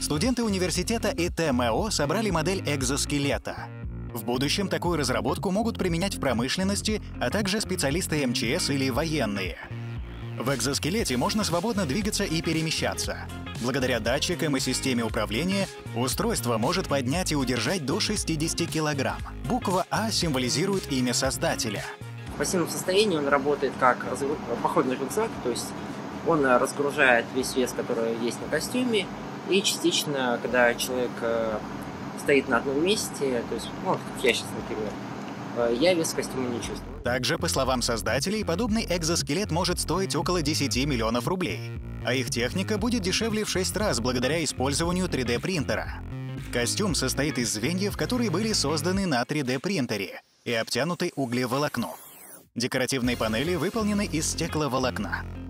Студенты университета ИТМО собрали модель экзоскелета. В будущем такую разработку могут применять в промышленности, а также специалисты МЧС или военные. В экзоскелете можно свободно двигаться и перемещаться. Благодаря датчикам и системе управления устройство может поднять и удержать до 60 килограмм. Буква А символизирует имя создателя. В пассивном состоянии он работает как походный рюкзак, то есть он разгружает весь вес, который есть на костюме, и частично, когда человек стоит на одном месте, то есть, как я сейчас, например, я вес костюма не чувствую. Также, по словам создателей, подобный экзоскелет может стоить около 10 миллионов рублей, а их техника будет дешевле в 6 раз благодаря использованию 3D-принтера. Костюм состоит из звеньев, которые были созданы на 3D-принтере и обтянуты углеволокном. Декоративные панели выполнены из стекловолокна.